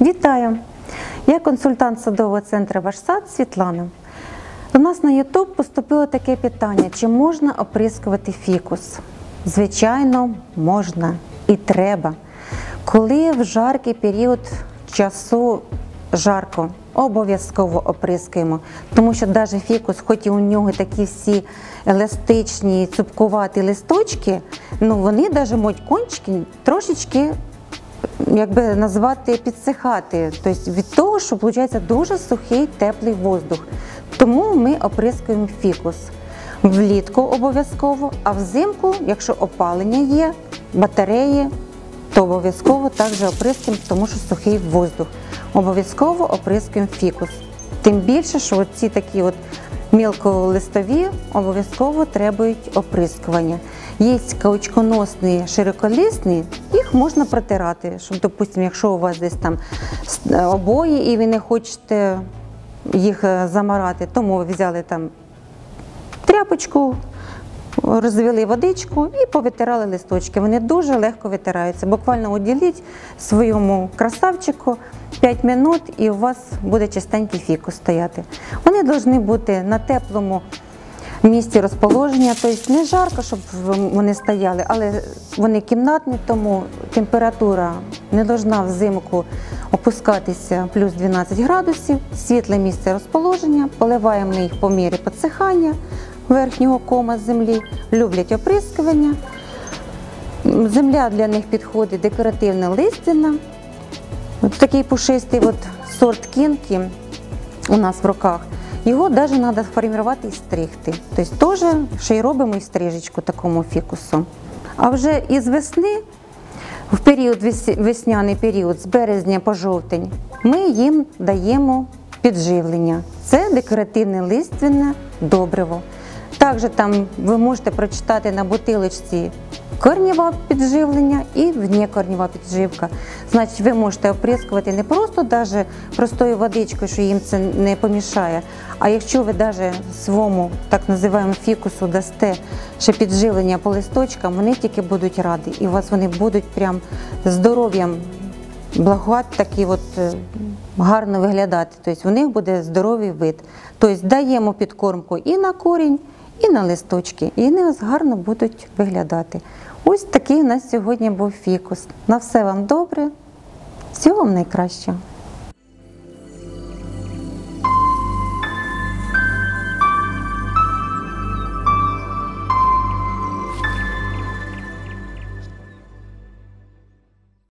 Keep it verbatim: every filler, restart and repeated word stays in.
Вітаю! Я консультант садового центру «Ваш сад» Світлана. До нас на ютуб поступило таке питання, чи можна оприскувати фікус? Звичайно, можна і треба. Коли в жаркий період часу жарко, обов'язково оприскуємо, тому що навіть фікус, хоч і у нього такі всі еластичні, цупкуваті листочки, ну вони навіть можуть кончики трошечки, як би назвати, підсихати, тобто від того, що виходить дуже сухий, теплий воздух. Тому ми оприскуємо фікус. Влітку обов'язково, а взимку, якщо опалення є, батареї, то обов'язково також оприскуємо, тому що сухий воздух. Обов'язково оприскуємо фікус. Тим більше, що ці такі от мілколистові обов'язково требують оприскування. Є каучконосні, широколисні, їх можна протирати, щоб, допустимо, якщо у вас десь там обої і ви не хочете їх замарати, тому ви взяли там тряпочку, розвели водичку і повитирали листочки. Вони дуже легко витираються. Буквально уділіть своєму красавчику п'ять минут і у вас буде чистенький фікус стояти. Вони повинні бути на теплому місці розположення, тобто не жарко, щоб вони стояли, але вони кімнатні, тому температура не повинна взимку опускатися плюс дванадцять градусів, світле місце розположення, поливаємо їх по мірі підсихання верхнього кома землі, люблять оприскування. Земля для них підходить декоративна листяна. Ось такий пушистий от сорт кінки у нас в руках. Його навіть треба формувати і стригти. Тобто теж ще й робимо і стрижечку такому фікусу. А вже із весни, в період, весняний період, з березня по жовтень, ми їм даємо підживлення. Це декоративне лиственне добриво. Також там ви можете прочитати на бутилочці корнєва підживлення і внекорнєва підживка. Значить, ви можете оприскувати не просто даже простою водичкою, що їм це не помішає, а якщо ви навіть своєму, так називаємо фікусу, дасте ще підживлення по листочкам, вони тільки будуть раді. І у вас вони будуть прям здоров'ям благодать, такі от гарно виглядати. Тобто у них буде здоровий вид. Тобто даємо підкормку і на корінь, і на листочки, і вони гарно будуть виглядати. Ось такий у нас сьогодні був фікус. На все вам добре, всього вам найкращого.